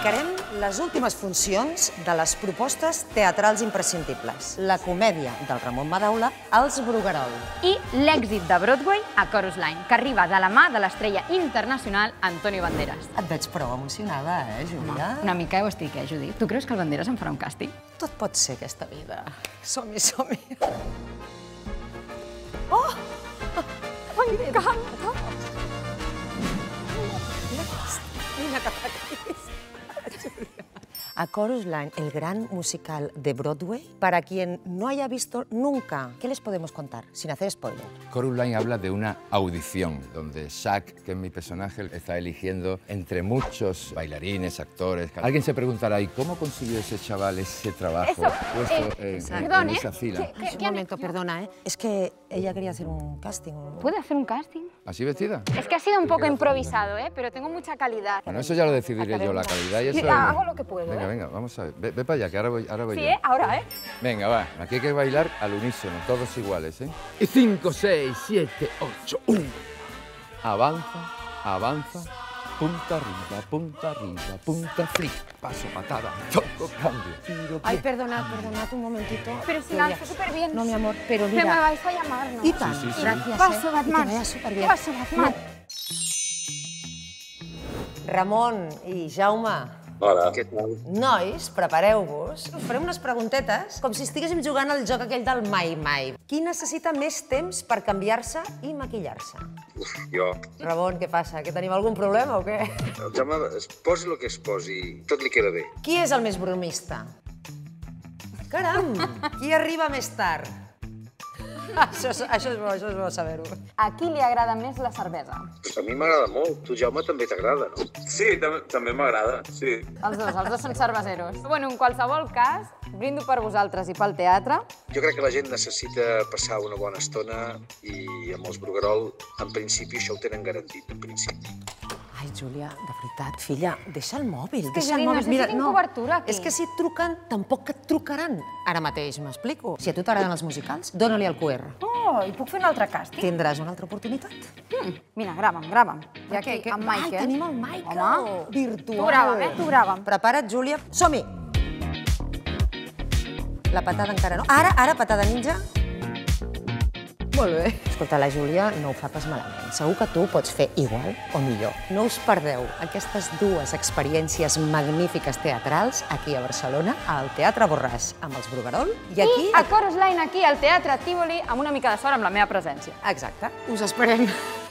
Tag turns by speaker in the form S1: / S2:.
S1: explicarem les últimes funcions de les propostes teatrals imprescindibles. La comèdia del Ramon Madaula, Els Bruguerol.
S2: I l'èxit de Broadway a Chorus Line, que arriba de la mà de l'estrella internacional Antonio Banderas.
S1: Et veig prou emocionada, Júlia?
S2: Una mica ho estic, Judit? Tu creus que el Banderas em farà un càsting?
S1: Tot pot ser, aquesta vida. Som-hi, som-hi. Oh!
S2: M'encanta!
S1: Mira que t'acaris. A Chorus Line, el gran musical de Broadway, para quien no haya visto nunca, ¿qué les podemos contar, sin hacer spoiler?
S3: Chorus Line habla de una audición, donde Shaq, que es mi personaje, está eligiendo entre muchos bailarines, actores. Alguien se preguntará, ¿y cómo consiguió ese chaval ese trabajo puesto en esa fila?
S1: Un momento, perdona, Es que ella quería hacer un casting.
S2: ¿Puede hacer un casting?
S3: ¿Así vestida?
S2: Es que ha sido un poco improvisado, pero tengo mucha calidad.
S3: Bueno, eso ya lo decidiré yo, la calidad y eso...
S2: Hago lo que puedo,
S3: Venga, venga, vamos a ver. Ve para allá, que ahora voy
S2: Sí,
S3: yo.
S2: ahora,
S3: Venga, va. Aquí hay que bailar al unísono, todos iguales, Y 5, 6, 7, 8, 1. Avanza, avanza, punta arriba, punta flick, paso, patada, choco, cambio, tiro,
S1: Ay, perdonad un momentito.
S2: Pero si la hace súper bien.
S1: No, mi amor, pero
S2: Que
S1: mira...
S2: me vais a llamar, ¿no?
S1: Y tant,
S3: Sí.
S1: gràcies,
S2: Paso,
S1: Y
S2: Batman.
S1: que vaya superbien.
S2: Paso, Batman.
S1: Ramon i Jaume,
S4: Hola. Què tal?
S1: nois, prepareu-vos. Us farem unes preguntetes com si estiguéssim jugant al joc aquell del Mai Mai. Qui necessita més temps per canviar-se i maquillar-se?
S4: Jo.
S1: Ramon, què passa? Que tenim algun problema o què?
S4: El Jaume, es posi el que es posi, tot li queda bé.
S1: Qui és el més bromista? Caram! Qui arriba més tard? Això és bo saber-ho.
S2: A qui li agrada més la cervesa?
S4: Pues a mi m'agrada molt. Tu, Jaume, també t'agrada, no?
S5: Sí, també m'agrada, sí.
S2: Els dos són cerveseros. Bueno, en qualsevol cas, brindo per vosaltres i pel teatre.
S4: Jo crec que la gent necessita passar una bona estona i amb els Bruguerol, en principi, això ho tenen garantit, en principi.
S1: Ai, Júlia, de veritat, filla, deixa el mòbil,
S2: que,
S1: deixa el
S2: Juli,
S1: mòbil.
S2: necessitin cobertura, aquí.
S1: És que si et truquen, tampoc et trucaran ara mateix, m'explico. Si a tu t'agraden els musicals, dóna-li el QR.
S2: Oh, i puc fer un altre càsting?
S1: Tindràs una altra oportunitat.
S2: Mira, grava'm. I aquí, amb Michael.
S1: Ai, tenim el Michael.
S2: Home,
S1: virtual.
S2: Tu grava'm.
S1: Prepara't, Júlia. Som-hi! La patada encara no. Ara, patada ninja. Molt bé. Escolta, la Júlia no ho fa pas malament. Segur que tu pots fer igual o millor. No us perdeu aquestes dues experiències magnífiques teatrals aquí a Barcelona, al Teatre Borràs amb els Bruguerol, i aquí...
S2: I a Chorus Line, aquí, al Teatre Tívoli, amb una mica de sort amb la meva presència.
S1: Exacte. Us esperem.